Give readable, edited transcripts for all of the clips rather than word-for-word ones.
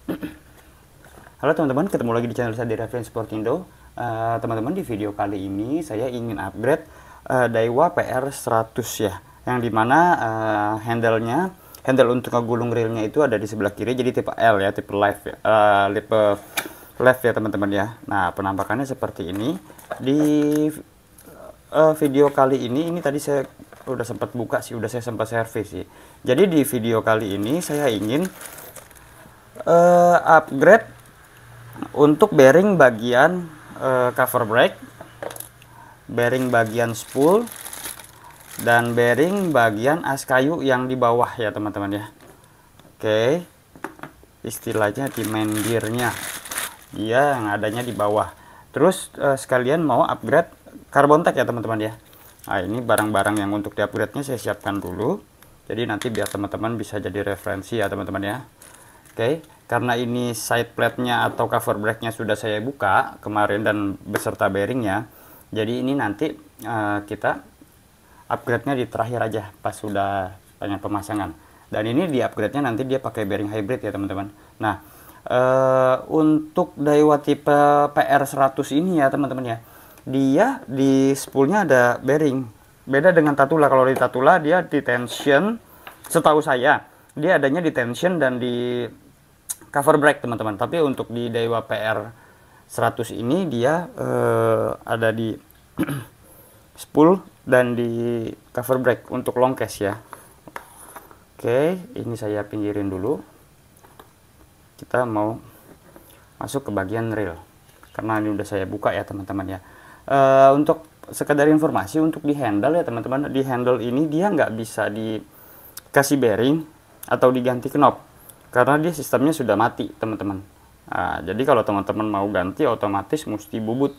Halo teman-teman, ketemu lagi di channel saya di Reference Sportindo. Teman-teman, di video kali ini saya ingin upgrade Daiwa PR100 ya, yang dimana handle untuk ngegulung reelnya itu ada di sebelah kiri, jadi tipe L ya, tipe left ya teman-teman ya. Nah, penampakannya seperti ini. Di video kali ini tadi saya udah sempat buka sih, udah saya sempat servis sih. Jadi di video kali ini saya ingin upgrade untuk bearing bagian cover brake, bearing bagian spool, dan bearing bagian as kayu yang di bawah ya teman-teman ya. Oke, istilahnya di main gearnya dia yang adanya di bawah. Terus sekalian mau upgrade carbon tag ya teman-teman ya. Nah, ini barang-barang yang untuk di upgrade nya saya siapkan dulu, jadi nanti biar teman-teman bisa jadi referensi ya teman-teman ya. Oke, karena ini side plate-nya atau cover brake-nya sudah saya buka kemarin dan beserta bearingnya, jadi ini nanti kita upgrade-nya di terakhir aja pas sudah banyak pemasangan. Dan ini di upgrade-nya nanti dia pakai bearing hybrid ya teman-teman. Nah, untuk Daiwa tipe PR100 ini ya teman-teman ya, dia di spoolnya ada bearing. Beda dengan Tatula. Kalau di Tatula dia di tension, setahu saya dia adanya di tension dan di cover brake teman-teman. Tapi untuk di Daiwa PR 100 ini dia ada di spool dan di cover brake untuk long case ya. Oke, ini saya pinggirin dulu. Kita mau masuk ke bagian reel karena ini udah saya buka ya teman-teman ya. Untuk sekedar informasi, untuk di handle ya teman-teman, di handle ini dia nggak bisa dikasih bearing atau diganti knob karena dia sistemnya sudah mati teman-teman. Nah, jadi kalau teman-teman mau ganti otomatis mesti bubut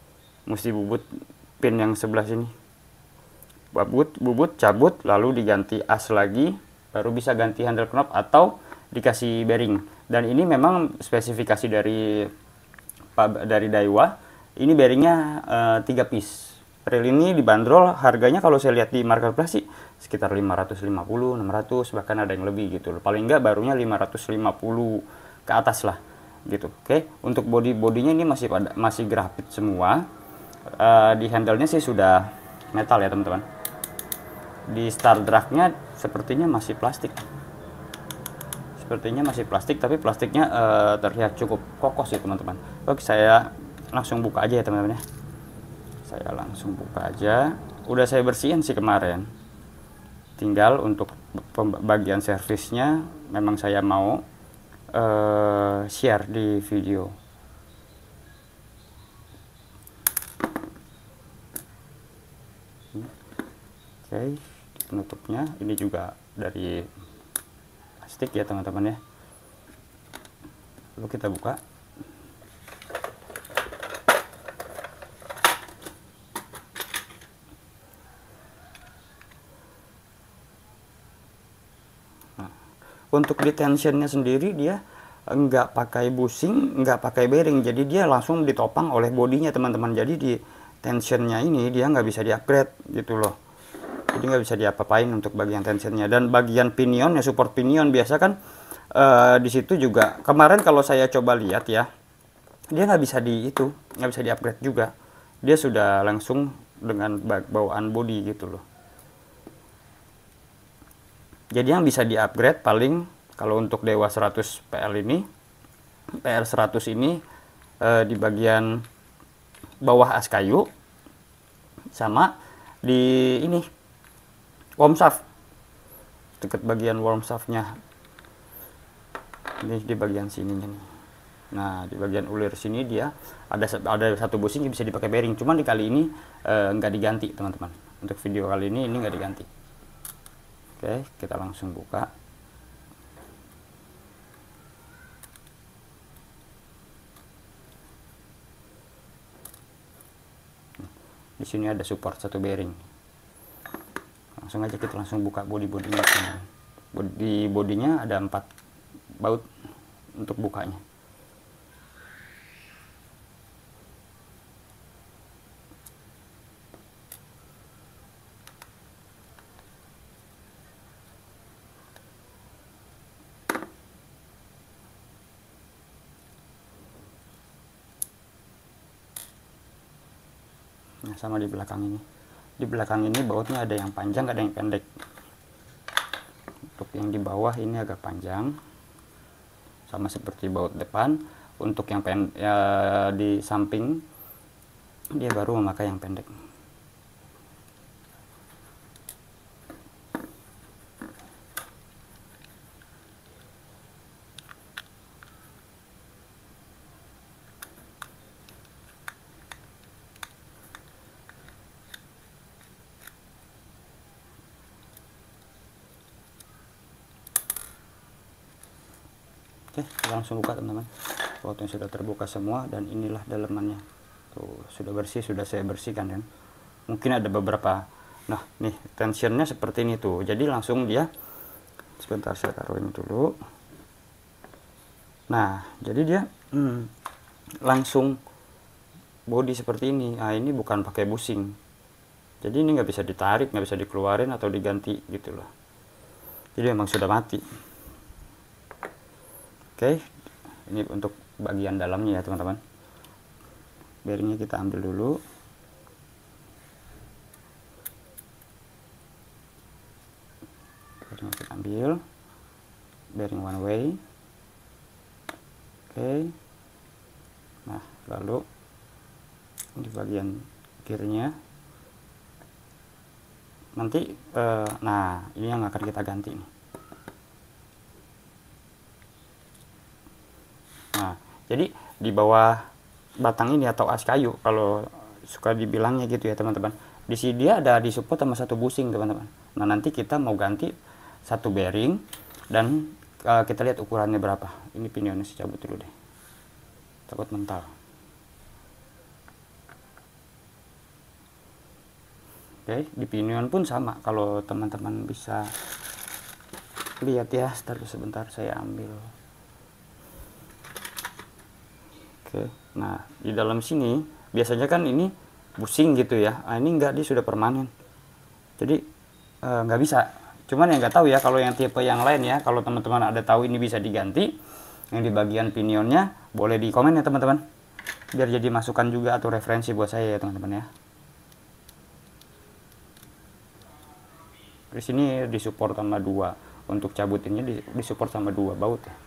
pin yang sebelah sini, bubut cabut lalu diganti as lagi, baru bisa ganti handle knob atau dikasih bearing. Dan ini memang spesifikasi dari Daiwa, ini bearingnya 3 piece. Reel ini dibanderol harganya kalau saya lihat di marketplace sih sekitar 550, 600, bahkan ada yang lebih gitu loh. Paling enggak barunya 550 ke atas lah gitu. Oke, untuk bodinya ini masih grafit semua. Di handle-nya sih sudah metal ya teman-teman. Di star drag-nya sepertinya masih plastik. Tapi plastiknya terlihat cukup kokoh sih teman-teman. Oke, saya langsung buka aja ya teman-teman ya. Saya langsung buka aja. Udah saya bersihin sih kemarin. Tinggal untuk bagian servisnya memang saya mau share di video. Oke, penutupnya ini juga dari plastik ya teman-teman ya. Lalu kita buka. Untuk di tensionnya sendiri dia nggak pakai bushing, nggak pakai bearing, jadi dia langsung ditopang oleh bodinya teman-teman. Jadi di tensionnya ini dia nggak bisa di-upgrade gitu loh, jadi nggak bisa diapa-apain untuk bagian tensionnya. Dan bagian pinion ya, support pinion biasa kan di situ juga kemarin kalau saya coba lihat ya, dia nggak bisa nggak bisa di-upgrade juga, dia sudah langsung dengan bawaan body gitu loh. Jadi yang bisa di-upgrade paling kalau untuk Daiwa 100 PR100 ini di bagian bawah as kayu sama di ini worm shaft, dekat bagian worm shaftnya ini di bagian sininya nih. Nah, di bagian ulir sini dia ada satu bushing yang bisa dipakai bearing, cuman di kali ini nggak diganti teman-teman. Untuk video kali ini nggak diganti. Oke, kita langsung buka. Di sini ada support satu bearing. Langsung aja kita langsung buka bodinya. Di bodinya ada 4 baut untuk bukanya. sama di belakang ini. Di belakang ini bautnya ada yang panjang, ada yang pendek. Untuk yang di bawah ini agak panjang, sama seperti baut depan. Untuk yang di samping dia baru memakai yang pendek. Oke, langsung buka teman-teman. Bautnya sudah terbuka semua dan inilah dalemannya. Tuh, sudah bersih, sudah saya bersihkan kan. Mungkin ada beberapa. Nah, nih tensionnya seperti ini tuh. Jadi langsung dia, sebentar saya taruh ini dulu. Nah, jadi dia langsung body seperti ini. Nah, ini bukan pakai bushing. Jadi ini nggak bisa ditarik, nggak bisa dikeluarin atau diganti gitu loh. Jadi memang sudah mati. Oke, ini untuk bagian dalamnya ya teman-teman. Bearingnya kita ambil dulu. Bearing kita ambil. Bearing one way. Oke. Nah, lalu di bagian kirinya. Nanti, nah ini yang akan kita ganti nih. Nah, jadi di bawah batang ini atau as kayu, kalau suka dibilangnya gitu ya teman-teman, di sini dia ada disupport sama satu bushing teman-teman. Nah, nanti kita mau ganti satu bearing dan kita lihat ukurannya berapa. Ini pinionnya saya cabut dulu deh, takut mental. Oke, di pinion pun sama. Kalau teman-teman bisa lihat ya, sebentar saya ambil. Oke, nah di dalam sini biasanya kan ini bushing gitu ya. Nah, ini enggak, dia sudah permanen. Jadi nggak bisa. Cuman yang nggak tahu ya kalau yang tipe yang lain ya. Kalau teman-teman ada tahu ini bisa diganti, yang di bagian pinionnya boleh di komen ya teman-teman. Biar jadi masukan juga atau referensi buat saya ya teman-teman ya. Di sini disupport sama 2. Untuk cabutinnya disupport sama 2 baut ya.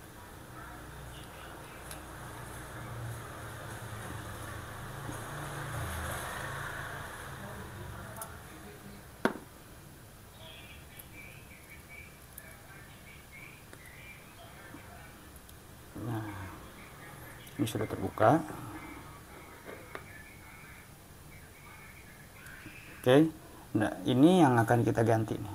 Nah, ini sudah terbuka. Oke. Nah, ini yang akan kita ganti nih.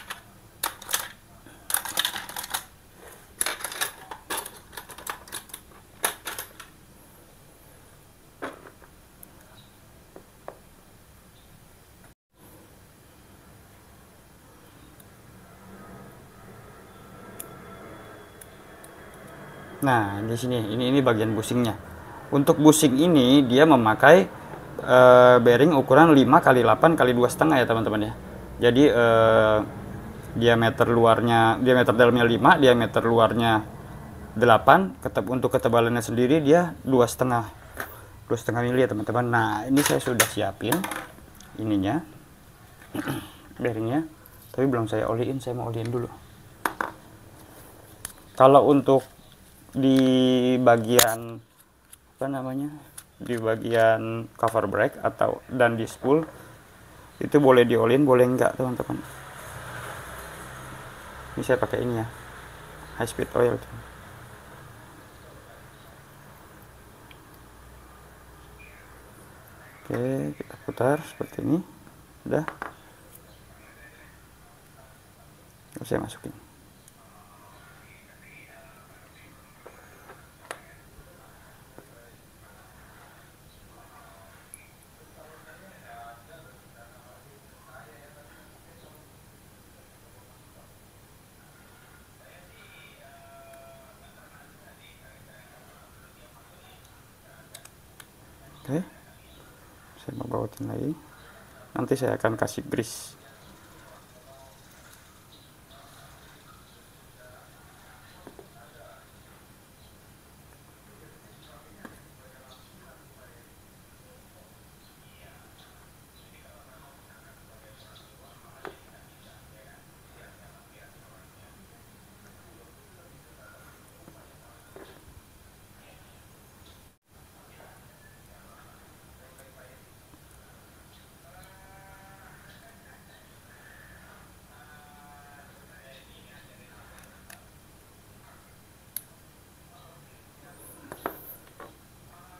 Nah, di sini ini bagian bushingnya. Untuk bushing ini dia memakai bearing ukuran 5 x 8 x 2,5 ya teman-teman ya. Jadi diameter dalamnya 5, diameter luarnya 8. Untuk ketebalannya sendiri dia 2,5 mili ya teman-teman. Nah, ini saya sudah siapin ininya bearingnya, tapi belum saya oliin. Saya mau oliin dulu. Kalau untuk di bagian apa namanya, di bagian cover brake dan di spool itu boleh diolin, boleh enggak teman-teman. Ini saya pakai ini ya, high speed oil. Oke, kita putar seperti ini. Udah, saya masukin. Oke, saya mau bautin lagi. Nanti saya akan kasih grease.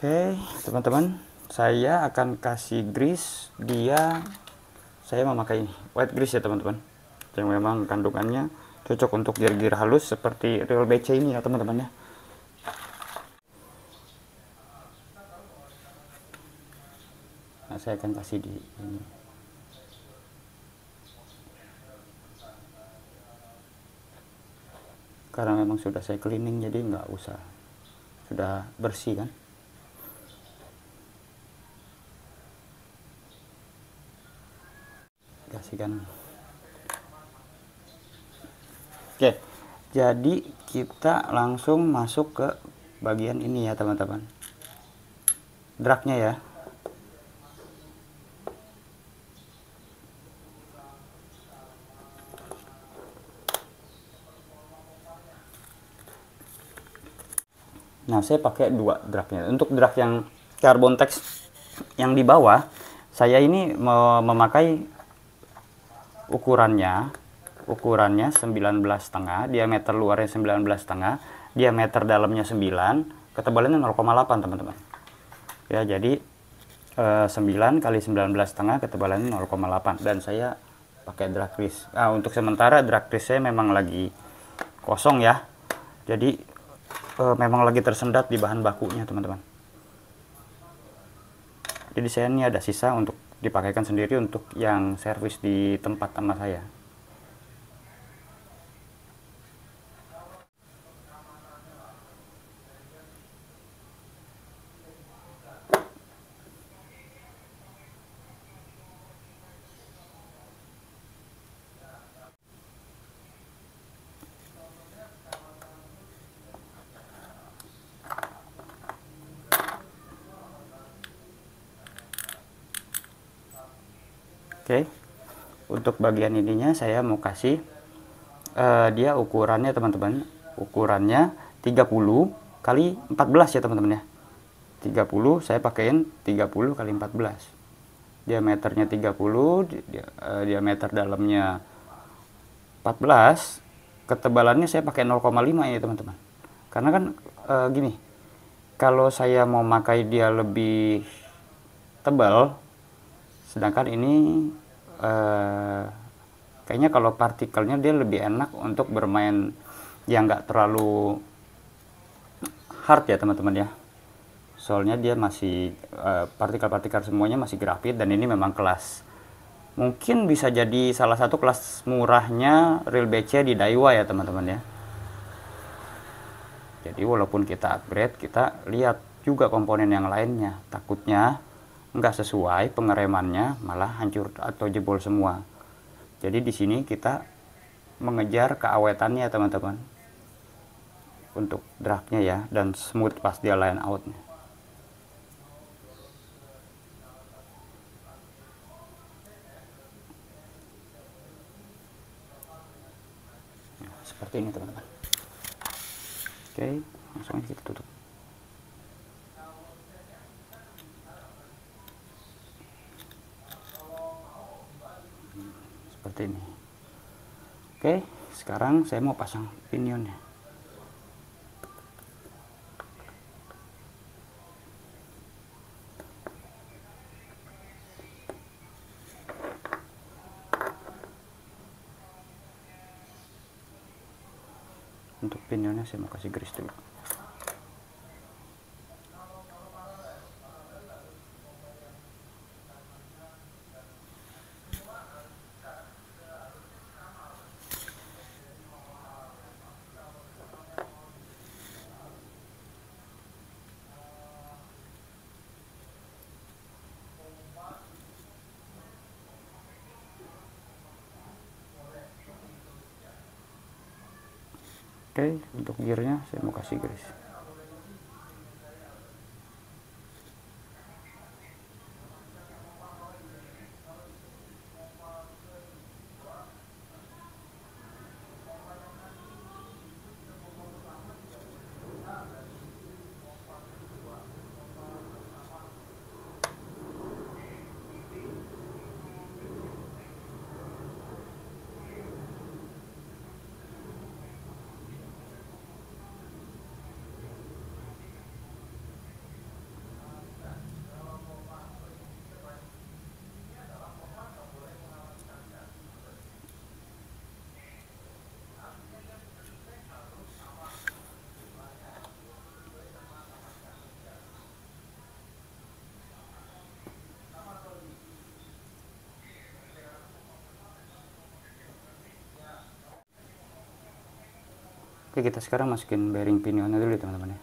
Oke teman-teman, saya akan kasih grease. Saya memakai ini white grease ya teman-teman, yang memang kandungannya cocok untuk gear-gear halus seperti Real BC ini ya teman-teman ya. Nah, saya akan kasih di ini. Karena memang sudah saya cleaning, jadi nggak usah, sudah bersih kan. Kasihkan. Oke, jadi kita langsung masuk ke bagian ini ya teman-teman, dragnya ya. Nah, saya pakai dua dragnya. Untuk drag yang carbon text yang di bawah, saya ini memakai ukurannya 19,5, diameter luarnya 19,5, diameter dalamnya 9, ketebalannya 0,8 teman-teman ya. Jadi 9 kali 19,5, ketebalannya 0,8, dan saya pakai drag grease. Nah, untuk sementara drag grease saya memang lagi kosong ya, jadi memang lagi tersendat di bahan bakunya teman-teman. Jadi saya ini ada sisa untuk dipakaikan sendiri untuk yang servis di tempat sama saya. Oke, untuk bagian ininya saya mau kasih dia ukurannya teman-teman, ukurannya 30 kali 14 ya teman-teman ya. 30 saya pakaiin 30 kali 14, diameternya 30, diameter dalamnya 14, ketebalannya saya pakai 0,5 ya teman-teman. Karena kan gini, kalau saya mau pakai dia lebih tebal, sedangkan ini kayaknya kalau partikelnya dia lebih enak untuk bermain yang nggak terlalu hard ya teman-teman ya. Soalnya dia masih partikel-partikel semuanya masih grafit, dan ini memang kelas, mungkin bisa jadi salah satu kelas murahnya Real BC di Daiwa ya teman-teman ya. Jadi walaupun kita upgrade, kita lihat juga komponen yang lainnya, takutnya nggak sesuai pengeremannya malah hancur atau jebol semua. Jadi di sini kita mengejar keawetannya teman-teman untuk dragnya ya, dan smooth pas dia line outnya. Nah, seperti ini teman-teman. Oke, langsung aja kita tutup. Seperti ini. Oke, sekarang saya mau pasang pinionnya. Untuk pinionnya saya mau kasih grease dulu. Oke, untuk gearnya saya mau kasih grease. Oke, kita sekarang masukin bearing pinionnya dulu ya teman-teman ya.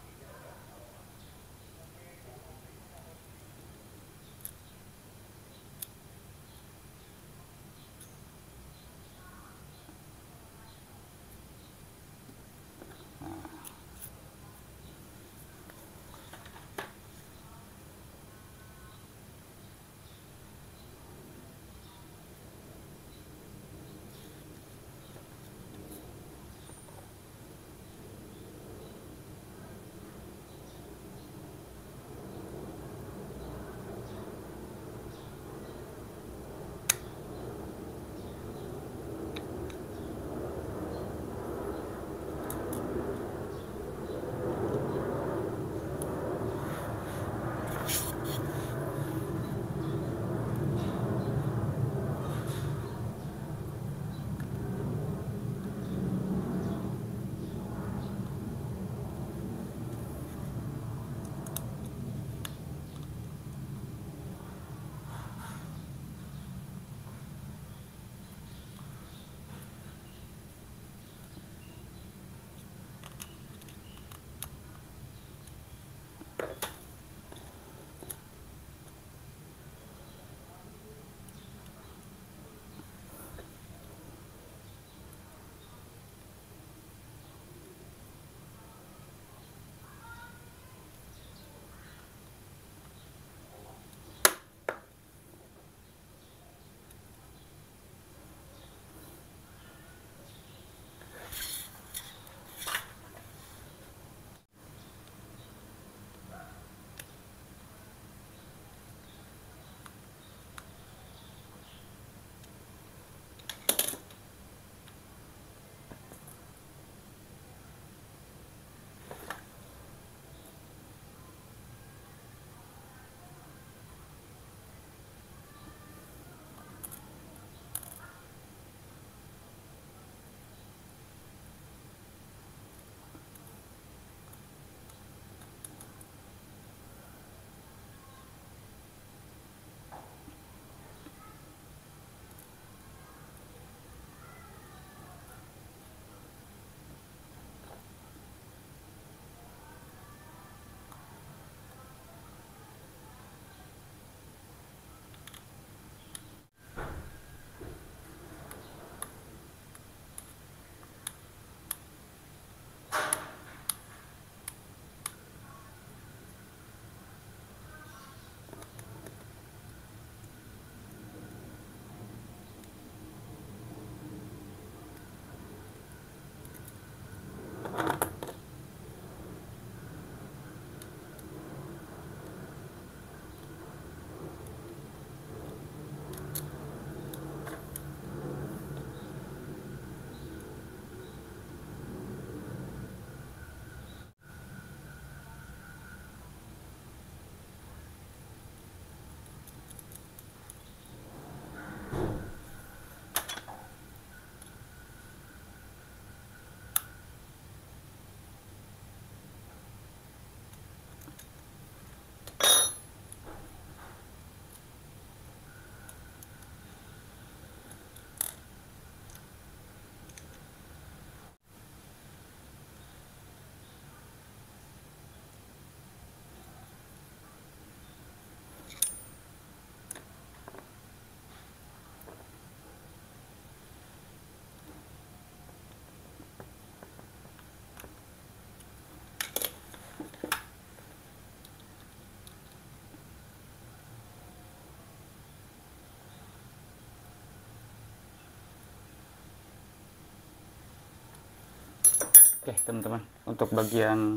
Oke teman-teman, untuk bagian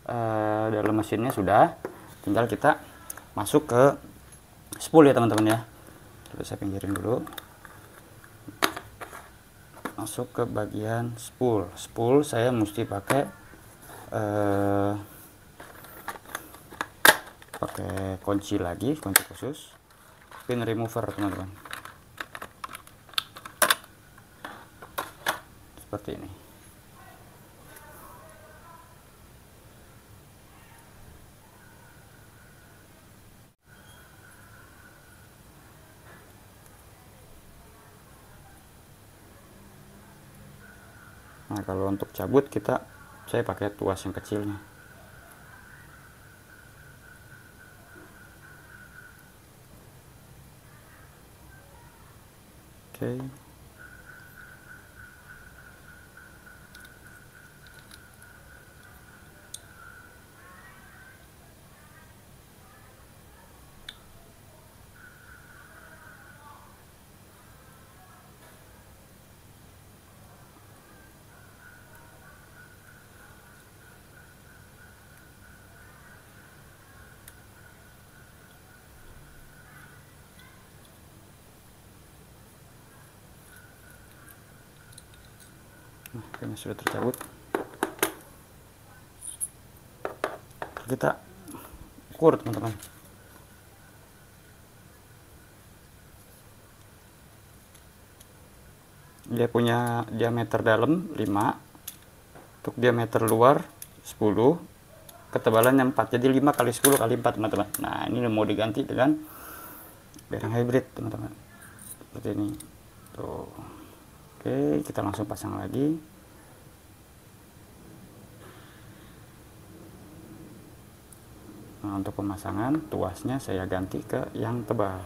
dalam mesinnya sudah, tinggal kita masuk ke spool ya teman-teman ya. Coba saya pinggirin dulu. Masuk ke bagian spool. Spool saya mesti pakai kunci lagi, kunci khusus, pin remover teman-teman. Seperti ini. Nah, kalau untuk cabut saya pakai tuas yang kecilnya. Oke. Nah, ini sudah tercabut. Kita ukur, teman-teman. Dia punya diameter dalam 5, untuk diameter luar 10, ketebalannya 4, jadi 5 kali 10 kali 4, teman-teman. Nah, ini mau diganti dengan bearing hybrid, teman-teman, seperti ini tuh. Oke, kita langsung pasang lagi. Nah, untuk pemasangan tuasnya saya ganti ke yang tebal.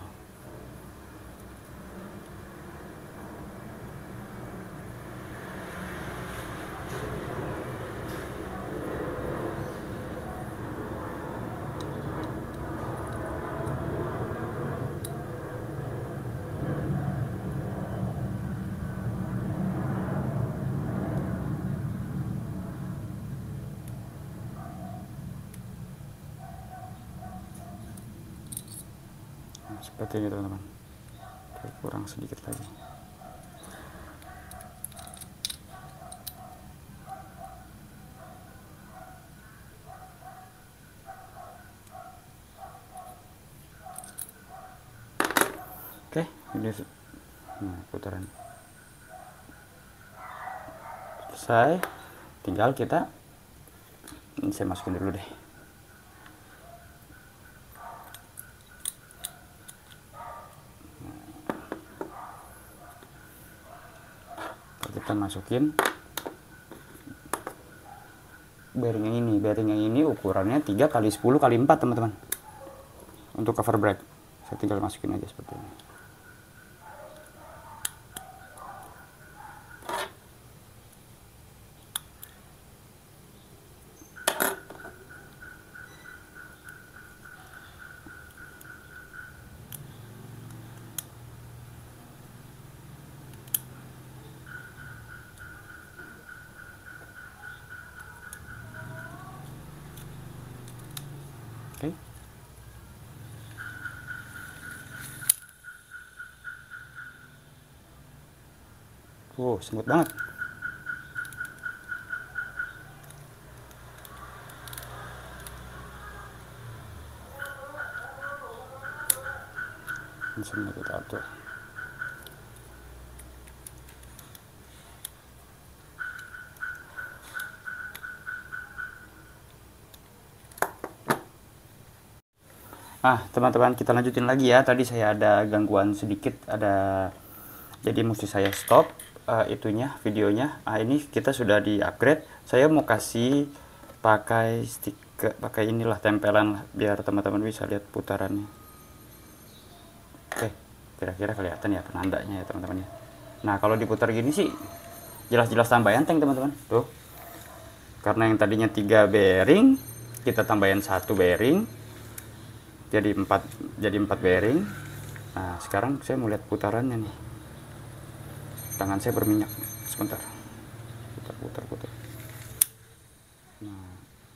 Seperti ini, teman-teman. Kurang sedikit lagi. Oke, ini putaran selesai. Tinggal ini saya masukin dulu deh. Kita masukin bearing yang ini. Bearing yang ini ukurannya 3 kali 10 kali 4, teman-teman. Untuk cover brake saya tinggal masukin aja seperti ini. Oke. Smooth banget. Langsung kita atur. Teman-teman, kita lanjutin lagi ya. Tadi saya ada gangguan sedikit, jadi mesti saya stop videonya. Ini kita sudah di upgrade. Saya mau kasih pakai stiker, pakai inilah tempelan biar teman-teman bisa lihat putarannya. Oke, kira-kira kelihatan ya penandanya ya, teman-teman ya. Nah, kalau diputar gini sih jelas-jelas tambah enteng, teman-teman. Tuh. Karena yang tadinya 3 bearing, kita tambahin 1 bearing. Jadi 4 bearing. Nah, sekarang saya mau lihat putarannya nih. Tangan saya berminyak. Sebentar. Putar. Nah.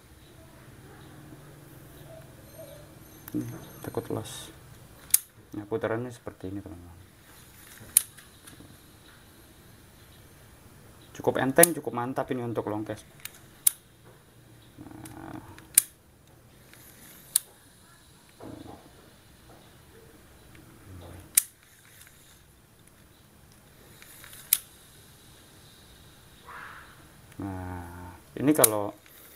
Ini takut los. Nah, putarannya seperti ini, teman-teman. Cukup enteng, cukup mantap ini untuk long cast. Nah, ini kalau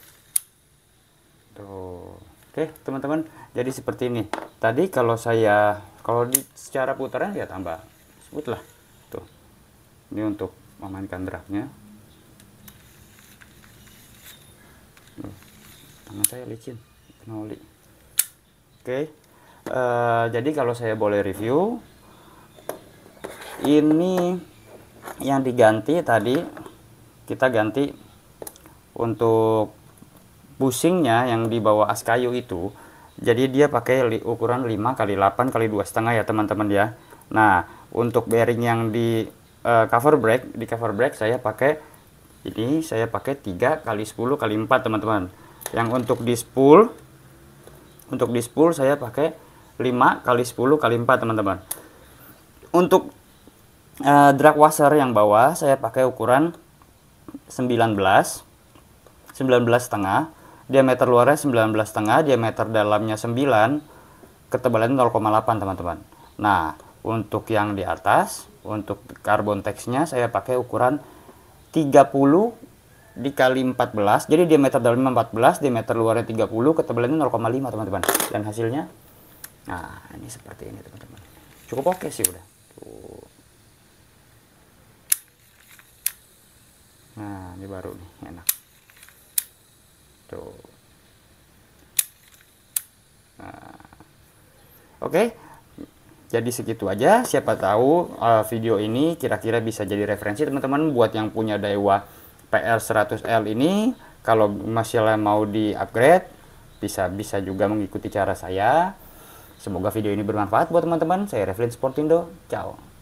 tuh. Oke, teman-teman. Jadi seperti ini. Tadi kalau secara putaran ya tambah smooth lah. Tuh. Ini untuk memainkan dragnya. tangan saya licin kena oli. Oke, jadi kalau saya boleh review, ini yang diganti tadi, kita ganti untuk bushingnya yang di bawah as kayu itu. Jadi dia pakai ukuran 5 kali 8 kali 2,5 ya teman-teman ya. Nah, untuk bearing yang di cover brake saya pakai ini, saya pakai 3 kali 10 kali 4 teman-teman. Yang untuk di spool saya pakai 5 kali 10 kali 4 teman-teman. Untuk drag washer yang bawah saya pakai ukuran 19 setengah, diameter luarnya 19,5, diameter dalamnya 9, ketebalan 0,8 teman-teman. Nah, untuk yang di atas, untuk carbon tex-nya saya pakai ukuran 30 dikali 14, jadi diameter dalamnya 14, diameter luarnya 30, ketebalannya 0,5 teman-teman. Dan hasilnya, nah ini seperti ini teman-teman. Cukup oke sih udah. Tuh. Nah, ini baru nih, enak. Tuh. Nah. Oke, jadi segitu aja. Siapa tahu video ini kira-kira bisa jadi referensi teman-teman buat yang punya Daiwa PR100L ini. Kalau masih mau di upgrade, bisa juga mengikuti cara saya. Semoga video ini bermanfaat buat teman-teman. Saya Revlin Sportindo. Ciao.